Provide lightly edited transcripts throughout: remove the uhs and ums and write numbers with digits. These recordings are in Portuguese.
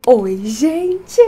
Oi, gente!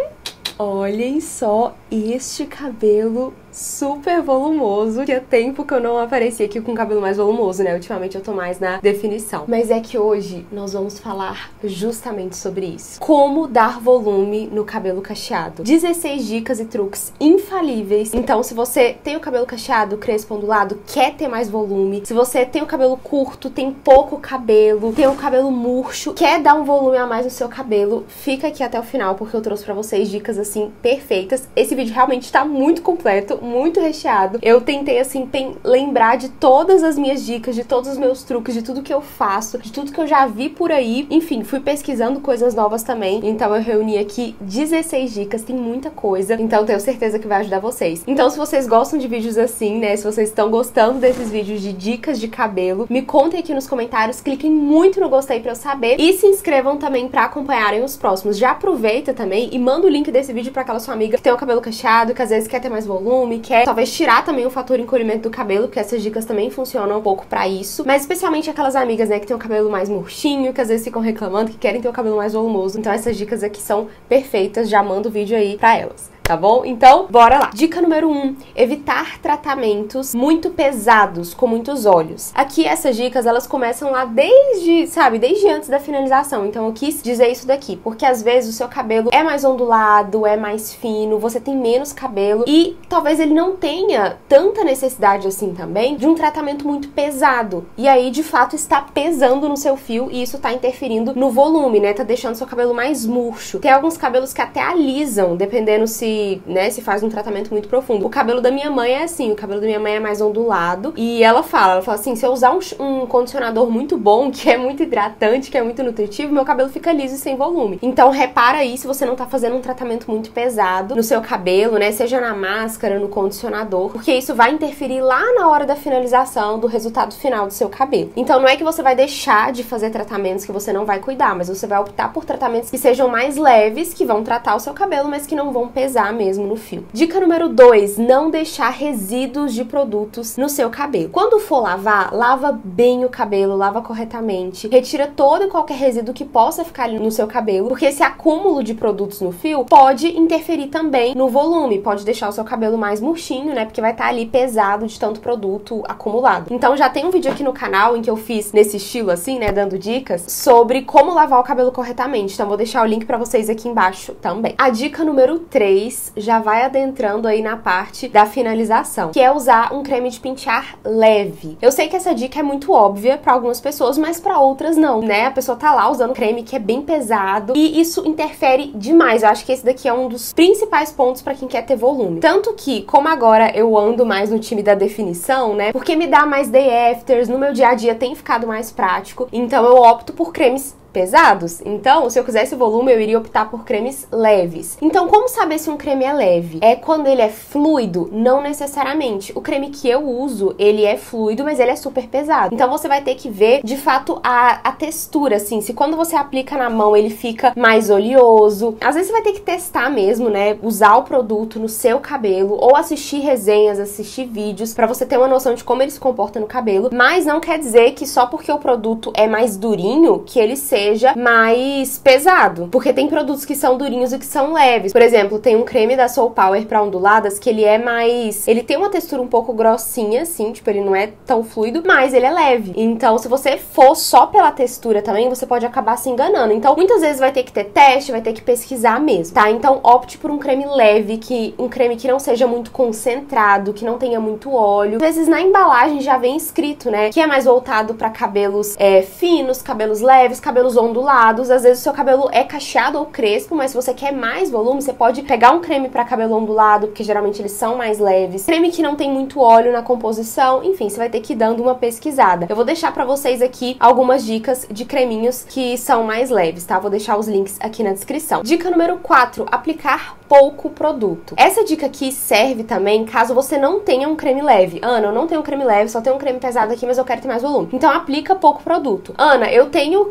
Olhem só este cabelo super volumoso. Tinha tempo que eu não aparecia aqui com cabelo mais volumoso, né? Ultimamente eu tô mais na definição. Mas é que hoje nós vamos falar justamente sobre isso. Como dar volume no cabelo cacheado. 16 dicas e truques infalíveis. Então, se você tem o cabelo cacheado, crespo, ondulado, quer ter mais volume, se você tem o cabelo curto, tem pouco cabelo, tem o cabelo murcho, quer dar um volume a mais no seu cabelo, fica aqui até o final, porque eu trouxe pra vocês dicas, assim, perfeitas. Esse vídeo realmente tá muito completo, muito recheado. Eu tentei, assim, lembrar de todas as minhas dicas, de todos os meus truques, de tudo que eu faço, de tudo que eu já vi por aí. Enfim, fui pesquisando coisas novas também. Então eu reuni aqui 16 dicas, tem muita coisa. Então tenho certeza que vai ajudar vocês. Então se vocês gostam de vídeos assim, né, se vocês estão gostando desses vídeos de dicas de cabelo, me contem aqui nos comentários, cliquem muito no gostei pra eu saber e se inscrevam também pra acompanharem os próximos. Já aproveita também e manda o link desse vídeo pra aquela sua amiga que tem o cabelo cacheado, que às vezes quer ter mais volume, quer talvez tirar também o fator encolhimento do cabelo, porque essas dicas também funcionam um pouco pra isso. Mas especialmente aquelas amigas, né, que tem o cabelo mais murchinho, que às vezes ficam reclamando, que querem ter o cabelo mais volumoso. Então essas dicas aqui são perfeitas, já mando o vídeo aí pra elas. Tá bom? Então, bora lá. Dica número 1, evitar tratamentos muito pesados, com muitos óleos. Aqui, essas dicas, elas começam lá desde, sabe, desde antes da finalização. Então, eu quis dizer isso daqui, porque às vezes o seu cabelo é mais ondulado, é mais fino, você tem menos cabelo e talvez ele não tenha tanta necessidade assim também de um tratamento muito pesado. E aí, de fato, está pesando no seu fio e isso tá interferindo no volume, né? Tá deixando seu cabelo mais murcho. Tem alguns cabelos que até alisam, dependendo se faz um tratamento muito profundo. O cabelo da minha mãe é assim, o cabelo da minha mãe é mais ondulado e ela fala assim, se eu usar um condicionador muito bom, que é muito hidratante, que é muito nutritivo, meu cabelo fica liso e sem volume. Então repara aí se você não tá fazendo um tratamento muito pesado no seu cabelo, né, seja na máscara, no condicionador, porque isso vai interferir lá na hora da finalização do resultado final do seu cabelo. Então não é que você vai deixar de fazer tratamentos que você não vai cuidar, mas você vai optar por tratamentos que sejam mais leves, que vão tratar o seu cabelo, mas que não vão pesar mesmo no fio. Dica número 2, não deixar resíduos de produtos no seu cabelo. Quando for lavar, lava bem o cabelo, lava corretamente, retira todo e qualquer resíduo que possa ficar ali no seu cabelo, porque esse acúmulo de produtos no fio pode interferir também no volume, pode deixar o seu cabelo mais murchinho, né, porque vai estar ali pesado de tanto produto acumulado. Então já tem um vídeo aqui no canal em que eu fiz nesse estilo assim, né, dando dicas sobre como lavar o cabelo corretamente, então vou deixar o link pra vocês aqui embaixo também. A dica número 3 já vai adentrando aí na parte da finalização, que é usar um creme de pentear leve. Eu sei que essa dica é muito óbvia pra algumas pessoas, mas pra outras não, né? A pessoa tá lá usando um creme que é bem pesado e isso interfere demais. Eu acho que esse daqui é um dos principais pontos pra quem quer ter volume. Tanto que, como agora eu ando mais no time da definição, né? Porque me dá mais day afters, no meu dia a dia tem ficado mais prático, então eu opto por cremes pesados. Então, se eu quisesse volume, eu iria optar por cremes leves. Então, como saber se um creme é leve? É quando ele é fluido? Não necessariamente. O creme que eu uso, ele é fluido, mas ele é super pesado. Então, você vai ter que ver, de fato, a textura, assim. Se quando você aplica na mão, ele fica mais oleoso. Às vezes, você vai ter que testar mesmo, né? Usar o produto no seu cabelo, ou assistir resenhas, assistir vídeos, pra você ter uma noção de como ele se comporta no cabelo. Mas não quer dizer que só porque o produto é mais durinho, que ele seja mais pesado, porque tem produtos que são durinhos e que são leves. Por exemplo, tem um creme da Soul Power pra onduladas que ele é mais... ele tem uma textura um pouco grossinha, assim, tipo, ele não é tão fluido, mas ele é leve. Então, se você for só pela textura também, você pode acabar se enganando. Então, muitas vezes vai ter que ter teste, vai ter que pesquisar mesmo, tá? Então, opte por um creme leve, um creme que não seja muito concentrado, que não tenha muito óleo. Às vezes, na embalagem já vem escrito, né, que é mais voltado pra cabelos finos, cabelos leves, cabelos ondulados. Às vezes o seu cabelo é cacheado ou crespo, mas se você quer mais volume, você pode pegar um creme para cabelo ondulado, porque geralmente eles são mais leves. Creme que não tem muito óleo na composição, enfim, você vai ter que ir dando uma pesquisada. Eu vou deixar para vocês aqui algumas dicas de creminhos que são mais leves, tá? Vou deixar os links aqui na descrição. Dica número 4, aplicar pouco produto. Essa dica aqui serve também caso você não tenha um creme leve. Ana, eu não tenho um creme leve, só tenho um creme pesado aqui, mas eu quero ter mais volume. Então aplica pouco produto. Ana, eu tenho creme leve,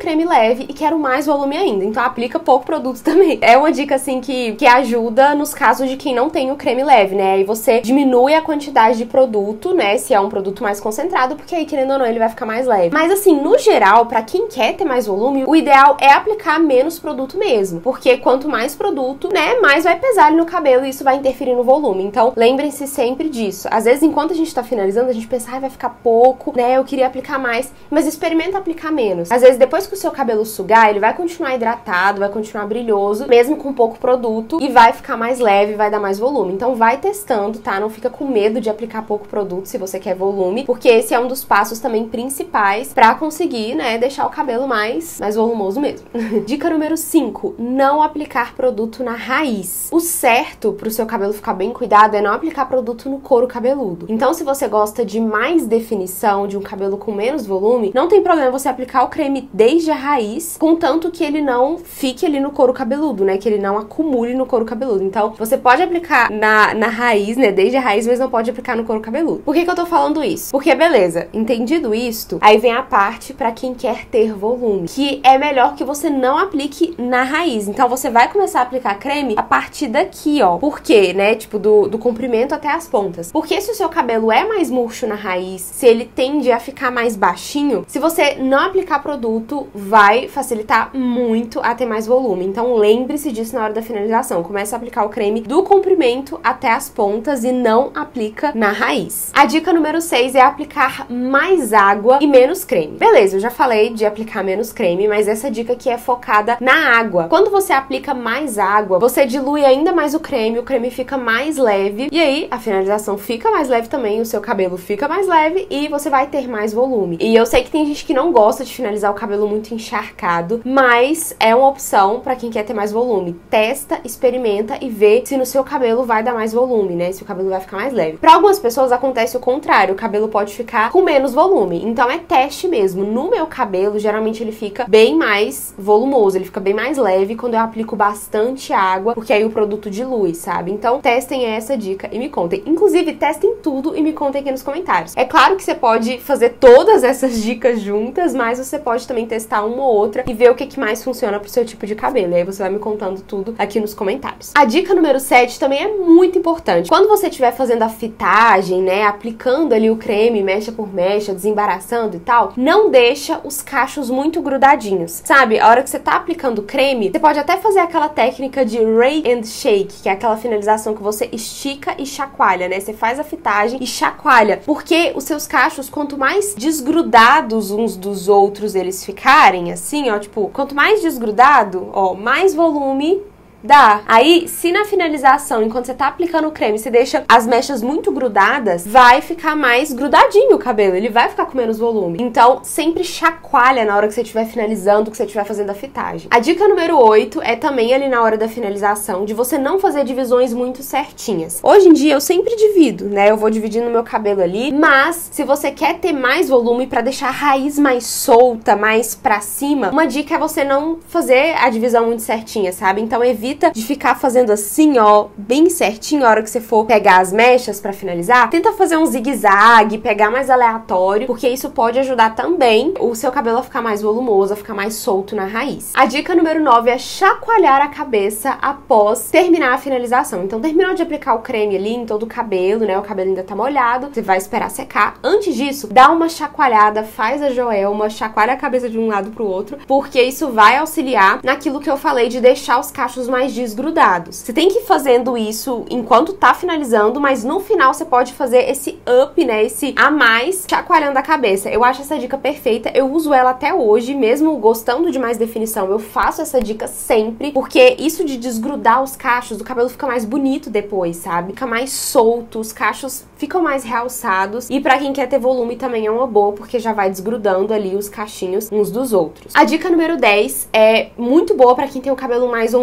leve e quero mais volume ainda. Então aplica pouco produto também. É uma dica, assim, que ajuda nos casos de quem não tem o creme leve, né? Aí você diminui a quantidade de produto, né? Se é um produto mais concentrado, porque aí, querendo ou não, ele vai ficar mais leve. Mas, assim, no geral, pra quem quer ter mais volume, o ideal é aplicar menos produto mesmo. Porque quanto mais produto, né, mais vai pesar ali no cabelo e isso vai interferir no volume. Então, lembrem-se sempre disso. Às vezes, enquanto a gente tá finalizando, a gente pensa, vai ficar pouco, né? Eu queria aplicar mais. Mas experimenta aplicar menos. Às vezes, depois que o seu cabelo sugar, ele vai continuar hidratado, vai continuar brilhoso, mesmo com pouco produto, e vai ficar mais leve, vai dar mais volume. Então, vai testando, tá? Não fica com medo de aplicar pouco produto se você quer volume, porque esse é um dos passos também principais pra conseguir, né, deixar o cabelo mais volumoso mesmo. Dica número 5, não aplicar produto na raiz. O certo pro seu cabelo ficar bem cuidado é não aplicar produto no couro cabeludo. Então, se você gosta de mais definição, de um cabelo com menos volume, não tem problema você aplicar o creme desde a raiz, contanto que ele não fique ali no couro cabeludo, né, que ele não acumule no couro cabeludo. Então, você pode aplicar na raiz, né, desde a raiz, mas não pode aplicar no couro cabeludo. Por que eu tô falando isso? Porque, beleza, entendido isto, aí vem a parte pra quem quer ter volume, que é melhor que você não aplique na raiz. Então, você vai começar a aplicar creme a partir daqui, ó. Por quê, né? Tipo, do comprimento até as pontas. Porque se o seu cabelo é mais murcho na raiz, se ele tende a ficar mais baixinho, se você não aplicar produto, vai facilitar muito a ter mais volume. Então, lembre-se disso na hora da finalização. Começa a aplicar o creme do comprimento até as pontas e não aplica na raiz. A dica número 6 é aplicar mais água e menos creme. Beleza, eu já falei de aplicar menos creme, mas essa dica aqui é focada na água. Quando você aplica mais água, você dilui ainda mais o creme fica mais leve, e aí a finalização fica mais leve também, o seu cabelo fica mais leve e você vai ter mais volume. E eu sei que tem gente que não gosta de finalizar o cabelo muito encharcado, mas é uma opção pra quem quer ter mais volume. Testa, experimenta e vê se no seu cabelo vai dar mais volume, né? Se o cabelo vai ficar mais leve. Pra algumas pessoas acontece o contrário, o cabelo pode ficar com menos volume. Então é teste mesmo. No meu cabelo, geralmente ele fica bem mais volumoso, ele fica bem mais leve quando eu aplico bastante água, porque aí o produto dilui, sabe? Então testem essa dica e me contem. Inclusive, testem tudo e me contem aqui nos comentários. É claro que você pode fazer todas essas dicas juntas, mas você pode também testar uma ou outra e ver o que mais funciona pro seu tipo de cabelo. E aí você vai me contando tudo aqui nos comentários. A dica número 7 também é muito importante. Quando você estiver fazendo a fitagem, né, aplicando ali o creme mecha por mecha, desembaraçando e tal, não deixa os cachos muito grudadinhos. Sabe, a hora que você tá aplicando o creme, você pode até fazer aquela técnica de rake and shake, que é aquela finalização que você estica e chacoalha, né? Você faz a fitagem e chacoalha, porque os seus cachos, quanto mais desgrudados uns dos outros eles ficarem, assim, ó, tipo, quanto mais desgrudado, ó, mais volume dá. Aí, se na finalização, enquanto você tá aplicando o creme, você deixa as mechas muito grudadas, vai ficar mais grudadinho o cabelo, ele vai ficar com menos volume. Então, sempre chacoalha na hora que você estiver finalizando, que você estiver fazendo a fitagem. A dica número 8 é também ali na hora da finalização, de você não fazer divisões muito certinhas. Hoje em dia, eu sempre divido, né? Eu vou dividindo o meu cabelo ali, mas se você quer ter mais volume pra deixar a raiz mais solta, mais pra cima, uma dica é você não fazer a divisão muito certinha, sabe? Então, evita de ficar fazendo assim, ó, bem certinho a hora que você for pegar as mechas pra finalizar. Tenta fazer um zigue-zague, pegar mais aleatório, porque isso pode ajudar também o seu cabelo a ficar mais volumoso, a ficar mais solto na raiz. A dica número 9 é chacoalhar a cabeça após terminar a finalização. Então, terminou de aplicar o creme ali em todo o cabelo, né? O cabelo ainda tá molhado, você vai esperar secar. Antes disso, dá uma chacoalhada, faz a joelma, chacoalha a cabeça de um lado pro outro, porque isso vai auxiliar naquilo que eu falei de deixar os cachos mais desgrudados. Você tem que ir fazendo isso enquanto tá finalizando, mas no final você pode fazer esse up, né, esse a mais, chacoalhando a cabeça. Eu acho essa dica perfeita, eu uso ela até hoje, mesmo gostando de mais definição, eu faço essa dica sempre, porque isso de desgrudar os cachos, o cabelo fica mais bonito depois, sabe? Fica mais solto, os cachos ficam mais realçados, e pra quem quer ter volume também é uma boa, porque já vai desgrudando ali os cachinhos uns dos outros. A dica número 10 é muito boa pra quem tem o cabelo mais ondulado,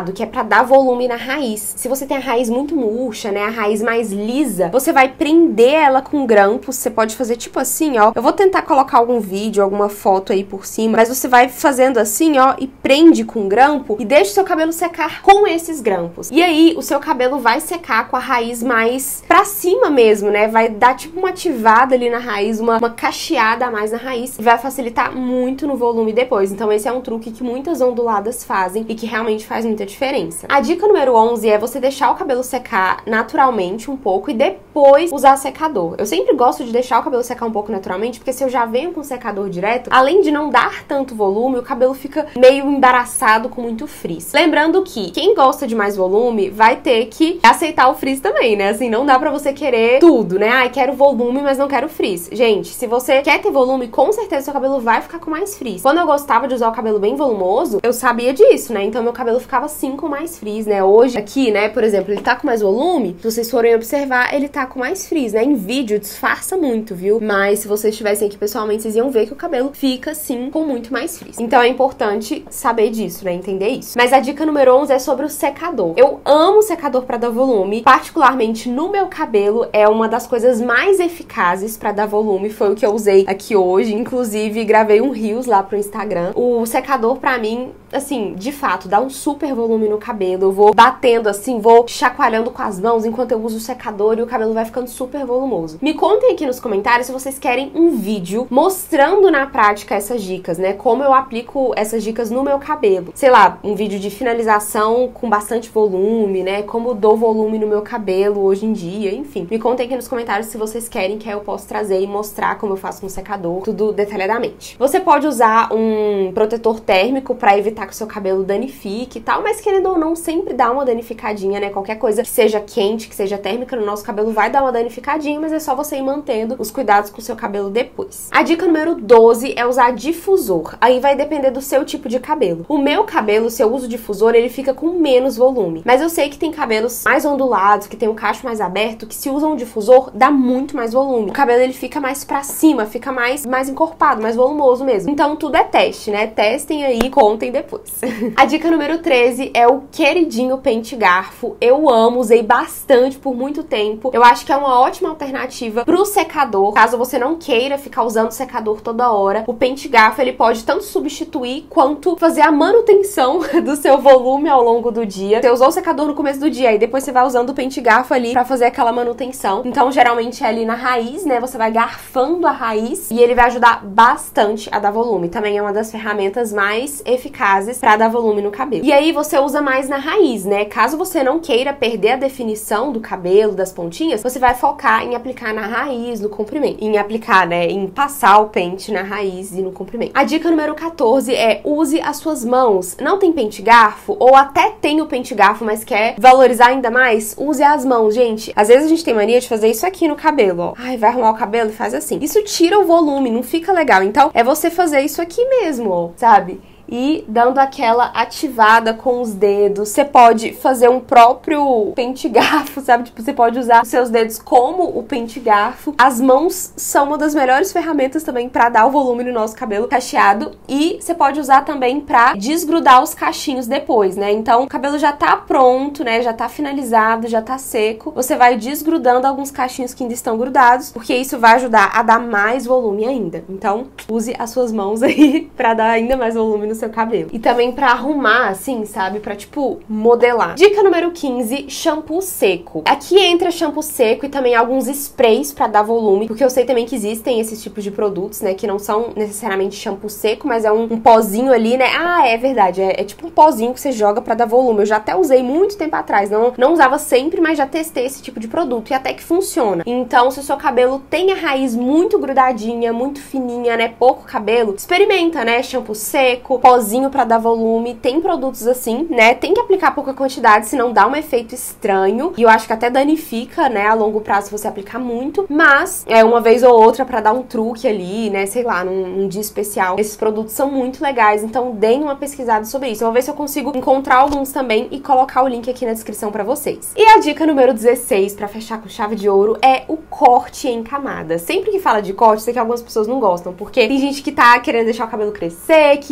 ondulado, que é pra dar volume na raiz. Se você tem a raiz muito murcha, né, a raiz mais lisa, você vai prender ela com grampos. Você pode fazer tipo assim, ó. Eu vou tentar colocar algum vídeo, alguma foto aí por cima, mas você vai fazendo assim, ó, e prende com grampo e deixa o seu cabelo secar com esses grampos. E aí, o seu cabelo vai secar com a raiz mais pra cima mesmo, né? Vai dar tipo uma ativada ali na raiz, uma cacheada a mais na raiz, e vai facilitar muito no volume depois. Então esse é um truque que muitas onduladas fazem e que realmente faz muita diferença. A dica número 11 é você deixar o cabelo secar naturalmente um pouco e depois usar secador. Eu sempre gosto de deixar o cabelo secar um pouco naturalmente, porque se eu já venho com secador direto, além de não dar tanto volume, o cabelo fica meio embaraçado com muito frizz. Lembrando que quem gosta de mais volume vai ter que aceitar o frizz também, né? Assim, não dá pra você querer tudo, né? Ai, quero volume, mas não quero frizz. Gente, se você quer ter volume, com certeza seu cabelo vai ficar com mais frizz. Quando eu gostava de usar o cabelo bem volumoso, eu sabia disso, né? Então meu cabelo ficava assim com mais frizz, né? Hoje, aqui, né, por exemplo, ele tá com mais volume, se vocês forem observar, ele tá com mais frizz, né? Em vídeo disfarça muito, viu? Mas se vocês estivessem aqui pessoalmente, vocês iam ver que o cabelo fica assim com muito mais frizz. Então é importante saber disso, né? Entender isso. Mas a dica número 11 é sobre o secador. Eu amo secador pra dar volume, particularmente no meu cabelo, é uma das coisas mais eficazes pra dar volume, foi o que eu usei aqui hoje, inclusive gravei um Reels lá pro Instagram. O secador pra mim, assim, de fato, dá um super volume no cabelo. Eu vou batendo assim, vou chacoalhando com as mãos enquanto eu uso o secador e o cabelo vai ficando super volumoso. Me contem aqui nos comentários se vocês querem um vídeo mostrando na prática essas dicas, né? Como eu aplico essas dicas no meu cabelo. Sei lá, um vídeo de finalização com bastante volume, né? Como dou volume no meu cabelo hoje em dia, enfim. Me contem aqui nos comentários se vocês querem que eu possa trazer e mostrar como eu faço com o secador, tudo detalhadamente. Você pode usar um protetor térmico pra evitar que o seu cabelo danifique e tal, mas querendo ou não, sempre dá uma danificadinha, né? Qualquer coisa que seja quente, que seja térmica no nosso cabelo vai dar uma danificadinha, mas é só você ir mantendo os cuidados com o seu cabelo depois. A dica número 12 é usar difusor. Aí vai depender do seu tipo de cabelo. O meu cabelo, se eu uso difusor, ele fica com menos volume. Mas eu sei que tem cabelos mais ondulados, que tem um cacho mais aberto, que se usam um difusor, dá muito mais volume. O cabelo, ele fica mais pra cima, fica mais encorpado, mais volumoso mesmo. Então tudo é teste, né? Testem aí e contem depois. A dica número 13 é o queridinho pente garfo. Eu amo, usei bastante por muito tempo. Eu acho que é uma ótima alternativa pro secador. Caso você não queira ficar usando secador toda hora, o pente garfo, ele pode tanto substituir quanto fazer a manutenção do seu volume ao longo do dia. Você usou o secador no começo do dia e depois você vai usando o pente garfo ali pra fazer aquela manutenção. Então, geralmente é ali na raiz, né? Você vai garfando a raiz e ele vai ajudar bastante a dar volume. Também é uma das ferramentas mais eficazes pra dar volume no cabelo. E aí você usa mais na raiz, né? Caso você não queira perder a definição do cabelo, das pontinhas, você vai focar em aplicar na raiz, no comprimento. Em aplicar, né? Em passar o pente na raiz e no comprimento. A dica número 14 é use as suas mãos. Não tem pente garfo, ou até tem o pente garfo, mas quer valorizar ainda mais? Use as mãos, gente. Às vezes a gente tem mania de fazer isso aqui no cabelo, ó. Ai, vai arrumar o cabelo e faz assim. Isso tira o volume, não fica legal. Então, é você fazer isso aqui mesmo, ó, sabe? E dando aquela ativada com os dedos. Você pode fazer um próprio pente garfo, sabe? Tipo, você pode usar os seus dedos como o pente garfo. As mãos são uma das melhores ferramentas também pra dar o volume no nosso cabelo cacheado. E você pode usar também pra desgrudar os cachinhos depois, né? Então, o cabelo já tá pronto, né? Já tá finalizado, já tá seco. Você vai desgrudando alguns cachinhos que ainda estão grudados, porque isso vai ajudar a dar mais volume ainda. Então, use as suas mãos aí pra dar ainda mais volume no seu cabelo. E também pra arrumar, assim, sabe? Pra, tipo, modelar. Dica número 15, shampoo seco. Aqui entra shampoo seco e também alguns sprays pra dar volume, porque eu sei também que existem esses tipos de produtos, né? Que não são necessariamente shampoo seco, mas é um pozinho ali, né? Ah, é verdade. É tipo um pozinho que você joga pra dar volume. Eu já até usei muito tempo atrás. Não usava sempre, mas já testei esse tipo de produto e até que funciona. Então, se o seu cabelo tem a raiz muito grudadinha, muito fininha, né? Pouco cabelo, experimenta, né? Shampoo seco, pozinho pra dar volume, tem produtos assim, né? Tem que aplicar pouca quantidade, senão dá um efeito estranho. E eu acho que até danifica, né? A longo prazo se você aplicar muito. Mas, uma vez ou outra pra dar um truque ali, né? Sei lá, num dia especial. Esses produtos são muito legais, então deem uma pesquisada sobre isso. Eu vou ver se eu consigo encontrar alguns também e colocar o link aqui na descrição pra vocês. E a dica número 16, pra fechar com chave de ouro, é o corte em camada. Sempre que fala de corte, sei que algumas pessoas não gostam, porque tem gente que tá querendo deixar o cabelo crescer, que tem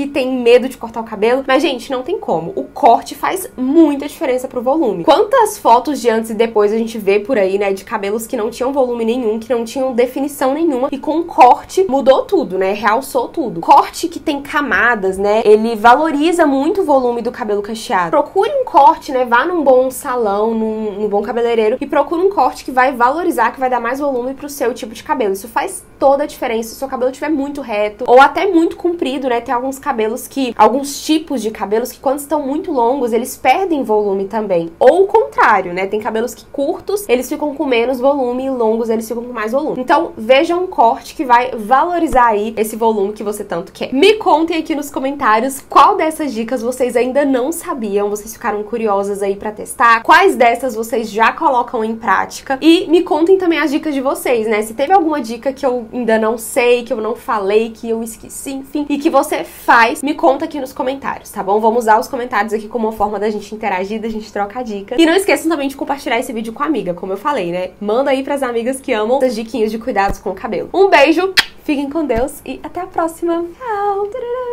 medo de cortar o cabelo, mas gente, não tem como. O corte faz muita diferença pro volume. Quantas fotos de antes e depois a gente vê por aí, né, de cabelos que não tinham volume nenhum, que não tinham definição nenhuma, e com o corte mudou tudo, né, realçou tudo. Corte que tem camadas, né, ele valoriza muito o volume do cabelo cacheado. Procure um corte, né, vá num bom salão, num bom cabeleireiro e procure um corte que vai valorizar, que vai dar mais volume pro seu tipo de cabelo. Isso faz toda a diferença se o seu cabelo estiver muito reto ou até muito comprido, né, tem alguns cabelos que, alguns tipos de cabelos que quando estão muito longos, eles perdem volume também. Ou o contrário, né, tem cabelos que curtos, eles ficam com menos volume e longos, eles ficam com mais volume. Então, veja um corte que vai valorizar aí esse volume que você tanto quer. Me contem aqui nos comentários qual dessas dicas vocês ainda não sabiam, vocês ficaram curiosas aí pra testar, quais dessas vocês já colocam em prática, e me contem também as dicas de vocês, né, se teve alguma dica que eu ainda não sei, que eu não falei, que eu esqueci, enfim, e que você faz, me conta aqui nos comentários, tá bom? Vamos usar os comentários aqui como uma forma da gente interagir, da gente trocar dicas. E não esqueçam também de compartilhar esse vídeo com a amiga, como eu falei, né? Manda aí pras amigas que amam essas diquinhas de cuidados com o cabelo. Um beijo, fiquem com Deus e até a próxima. Tchau!